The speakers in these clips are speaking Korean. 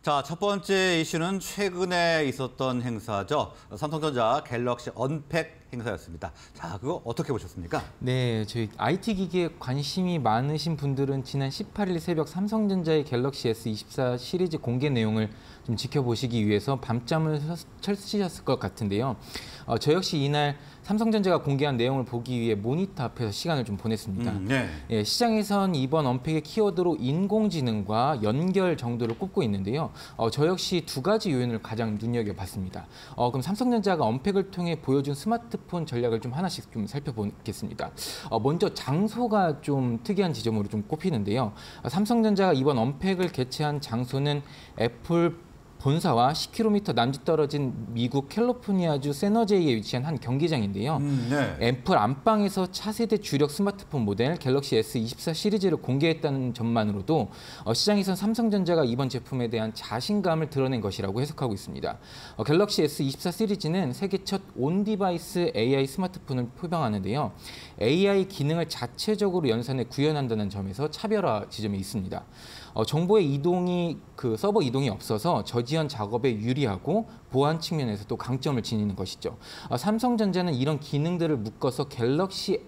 자, 첫 번째 이슈는 최근에 있었던 행사죠. 삼성전자 갤럭시 언팩 행사였습니다. 자, 그거 어떻게 보셨습니까? 네, 저희 IT 기기에 관심이 많으신 분들은 지난 18일 새벽 삼성전자의 갤럭시 S24 시리즈 공개 내용을 좀 지켜보시기 위해서 밤잠을 설치셨을 것 같은데요. 저 역시 이날 삼성전자가 공개한 내용을 보기 위해 모니터 앞에서 시간을 좀 보냈습니다. 네. 예, 시장에선 이번 언팩의 키워드로 인공지능과 연결 정도를 꼽고 있는데요. 저 역시 두 가지 요인을 가장 눈여겨봤습니다. 그럼 삼성전자가 언팩을 통해 보여준 스마트폰 전략을 좀 하나씩 좀 살펴보겠습니다. 먼저 장소가 좀 특이한 지점으로 좀 꼽히는데요. 삼성전자가 이번 언팩을 개최한 장소는 애플 본사와 10km 남짓 떨어진 미국 캘리포니아주 세너제이에 위치한 한 경기장인데요. 네. 애플 안방에서 차세대 주력 스마트폰 모델 갤럭시 S24 시리즈를 공개했다는 점만으로도 시장에선 삼성전자가 이번 제품에 대한 자신감을 드러낸 것이라고 해석하고 있습니다. 갤럭시 S24 시리즈는 세계 첫 온디바이스 AI 스마트폰을 표방하는데요. AI 기능을 자체적으로 연산해 구현한다는 점에서 차별화 지점이 있습니다. 정보의 이동이 서버 이동이 없어서 저지연 작업에 유리하고 보안 측면에서도 강점을 지니는 것이죠. 삼성전자는 이런 기능들을 묶어서 갤럭시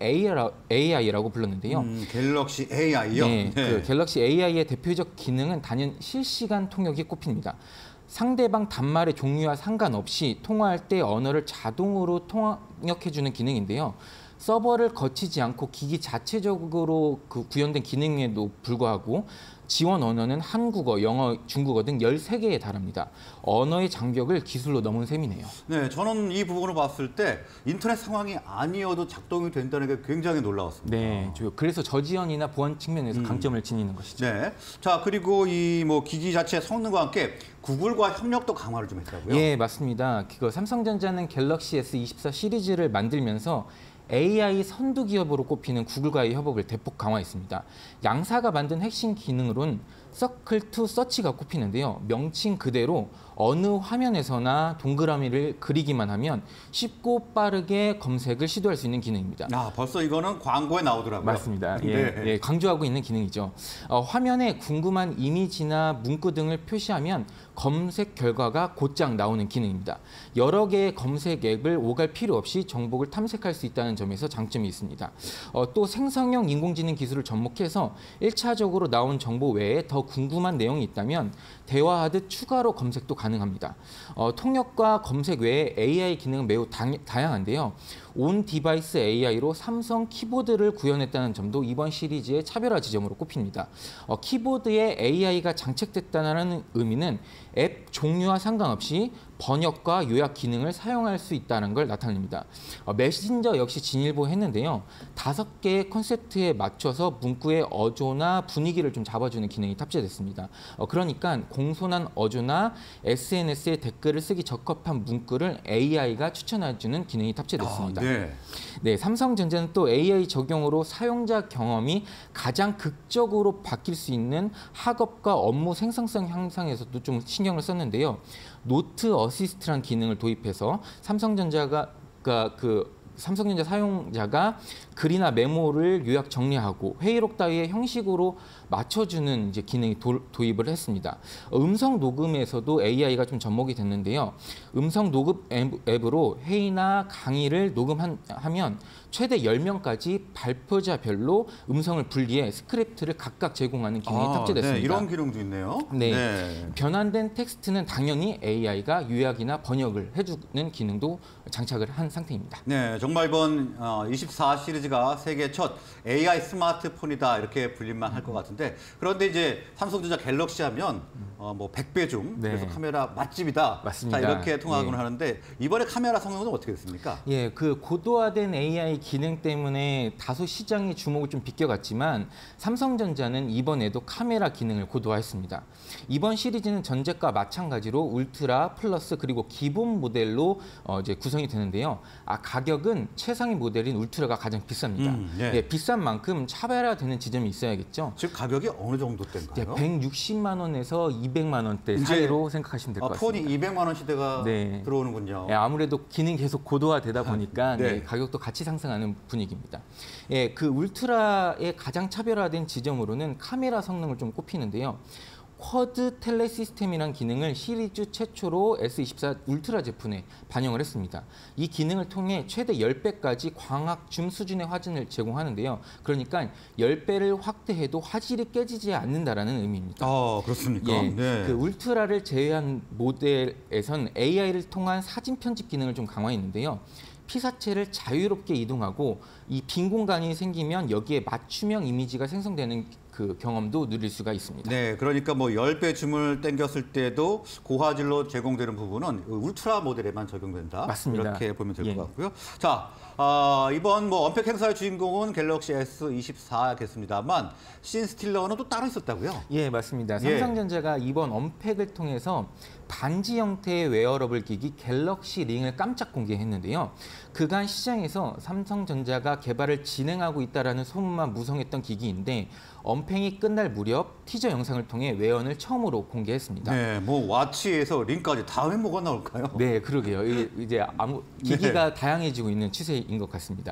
AI라고 불렀는데요. 갤럭시 AI요? 네, 그 갤럭시 AI의 대표적 기능은 단연 실시간 통역이 꼽힙니다. 상대방 단말의 종류와 상관없이 통화할 때 언어를 자동으로 통역해주는 기능인데요. 서버를 거치지 않고 기기 자체적으로 구현된 기능에도 불구하고 지원 언어는 한국어, 영어, 중국어 등 13개에 달합니다. 언어의 장벽을 기술로 넘은 셈이네요. 네, 저는 이 부분을 봤을 때 인터넷 상황이 아니어도 작동이 된다는 게 굉장히 놀라웠습니다. 네, 그래서 저지연이나 보안 측면에서 강점을 지니는 것이죠. 네, 자 그리고 이 기기 자체의 성능과 함께 구글과 협력도 강화를 좀 했더라고요. 예, 맞습니다. 삼성전자는 갤럭시 S24 시리즈를 만들면서 AI 선두 기업으로 꼽히는 구글과의 협업을 대폭 강화했습니다. 양사가 만든 핵심 기능으로는 서클 투 서치가 꼽히는데요. 명칭 그대로 어느 화면에서나 동그라미를 그리기만 하면 쉽고 빠르게 검색을 시도할 수 있는 기능입니다. 벌써 이거는 광고에 나오더라고요. 맞습니다. 네. 예, 강조하고 있는 기능이죠. 화면에 궁금한 이미지나 문구 등을 표시하면 검색 결과가 곧장 나오는 기능입니다. 여러 개의 검색 앱을 오갈 필요 없이 정보를 탐색할 수 있다는 점에서 장점이 있습니다. 또 생성형 인공지능 기술을 접목해서 1차적으로 나온 정보 외에 더 궁금한 내용이 있다면 대화하듯 추가로 검색도 가능합니다. 통역과 검색 외에 AI 기능은 매우 다양한데요. 온 디바이스 AI로 삼성 키보드를 구현했다는 점도 이번 시리즈의 차별화 지점으로 꼽힙니다. 키보드에 AI가 장착됐다는 의미는 앱 종류와 상관없이 번역과 요약 기능을 사용할 수 있다는 걸 나타냅니다. 메신저 역시 진일보 했는데요. 5개의 컨셉트에 맞춰서 문구의 어조나 분위기를 좀 잡아주는 기능이 탑재됐습니다. 그러니까 공손한 어조나 SNS에 댓글을 쓰기 적합한 문구를 AI가 추천해주는 기능이 탑재됐습니다. 네, 삼성전자는 또 AI 적용으로 사용자 경험이 가장 극적으로 바뀔 수 있는 학업과 업무 생산성 향상에서도 좀 신경을 썼는데요. 노트 어시스트란 기능을 도입해서 삼성전자 사용자가 글이나 메모를 요약 정리하고 회의록 따위의 형식으로 맞춰주는 기능이 도입을 했습니다. 음성 녹음에서도 AI가 좀 접목이 됐는데요. 음성 녹음 앱으로 회의나 강의를 녹음하면 최대 10명까지 발표자별로 음성을 분리해 스크립트를 각각 제공하는 기능이 탑재됐습니다. 네, 이런 기능도 있네요. 네. 변환된 텍스트는 당연히 AI가 요약이나 번역을 해주는 기능도 장착을 한 상태입니다. 네, 정말 이번 24 시리즈가 세계 첫 AI 스마트폰이다 이렇게 불릴만 할 것 같은데, 그런데 이제 삼성전자 갤럭시 하면 100배 중 그래서 카메라 맛집이다. 맞습니다. 자, 이렇게 통하곤 하는데 이번에 카메라 성능은 어떻게 됐습니까? 예, 고도화된 AI 기능 때문에 다소 시장의 주목을 좀 비껴갔지만 삼성전자는 이번에도 카메라 기능을 고도화했습니다. 이번 시리즈는 전작과 마찬가지로 울트라, 플러스 그리고 기본 모델로 이제 구성이 되는데요. 가격은 최상위 모델인 울트라가 가장 비쌉니다. 예, 비싼 만큼 차별화되는 지점이 있어야겠죠. 지금 가격이 어느 정도 대인가요? 160만 원에서 200만 원대 사이로 생각하시면 될 것 같습니다. 폰이 200만 원 시대가 들어오는군요. 예, 아무래도 기능이 계속 고도화되다 보니까 가격도 같이 상승하는 분위기입니다. 예, 울트라의 가장 차별화된 지점으로는 카메라 성능을 좀 꼽히는데요. 쿼드 텔레 시스템이라는 기능을 시리즈 최초로 S24 울트라 제품에 반영을 했습니다. 이 기능을 통해 최대 10배까지 광학 줌 수준의 화질을 제공하는데요. 그러니까 10배를 확대해도 화질이 깨지지 않는다라는 의미입니다. 그렇습니까? 예, 네. 그 울트라를 제외한 모델에선 AI를 통한 사진 편집 기능을 좀 강화했는데요. 피사체를 자유롭게 이동하고 이 빈 공간이 생기면 여기에 맞춤형 이미지가 생성되는 그 경험도 누릴 수가 있습니다. 네, 그러니까 뭐 10배 줌을 당겼을 때도 고화질로 제공되는 부분은 울트라 모델에만 적용된다. 맞습니다. 이렇게 보면 될 것 예. 같고요. 자, 이번 뭐 언팩 행사의 주인공은 갤럭시 S24겠습니다만 신스틸러는 또 따로 있었다고요? 예, 맞습니다. 예. 삼성전자가 이번 언팩을 통해서 반지 형태의 웨어러블 기기 갤럭시 링을 깜짝 공개했는데요. 그간 시장에서 삼성전자가 개발을 진행하고 있다라는 소문만 무성했던 기기인데 언팩이 끝날 무렵 티저 영상을 통해 외연을 처음으로 공개했습니다. 네, 뭐 와치에서 링까지 다음에 뭐가 나올까요? 네, 그러게요. 이제 기기가 다양해지고 있는 추세인 것 같습니다.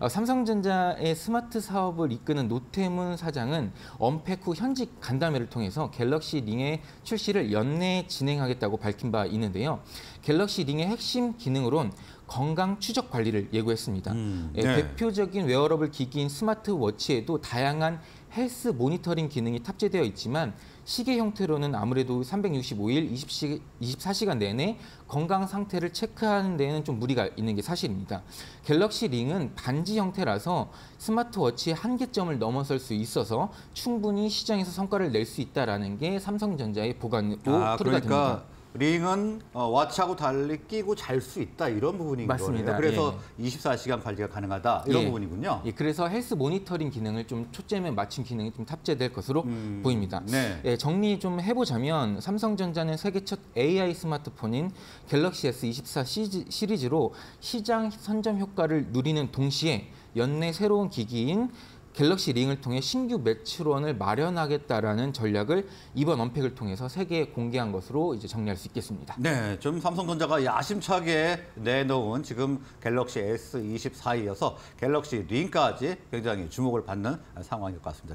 삼성전자의 스마트 사업을 이끄는 노태문 사장은 언팩 후 현직 간담회를 통해서 갤럭시 링의 출시를 연내에 진행하겠다고 밝힌 바 있는데요. 갤럭시 링의 핵심 기능으론 건강 추적 관리를 예고했습니다. 네. 대표적인 웨어러블 기기인 스마트워치에도 다양한 헬스 모니터링 기능이 탑재되어 있지만 시계 형태로는 아무래도 365일 24시간 내내 건강 상태를 체크하는 데에는 좀 무리가 있는 게 사실입니다. 갤럭시 링은 반지 형태라서 스마트워치의 한계점을 넘어설 수 있어서 충분히 시장에서 성과를 낼 수 있다는 게 삼성전자의 보관으로 토로가 그러니까 됩니다. 링은 와치하고 달리 끼고 잘 수 있다 이런 부분인 맞습니다. 거예요. 그래서 24시간 관리가 가능하다 이런 예. 부분이군요. 예, 그래서 헬스 모니터링 기능을 좀 초점에 맞춘 기능이 좀 탑재될 것으로 보입니다. 네. 예, 정리 좀 해보자면 삼성전자는 세계 첫 AI 스마트폰인 갤럭시 S24 시리즈로 시장 선점 효과를 누리는 동시에 연내 새로운 기기인 갤럭시 링을 통해 신규 매출원을 마련하겠다라는 전략을 이번 언팩을 통해서 세계에 공개한 것으로 이제 정리할 수 있겠습니다. 네, 좀 삼성전자가 야심차게 내놓은 지금 갤럭시 S24이어서 갤럭시 링까지 굉장히 주목을 받는 상황일 것 같습니다.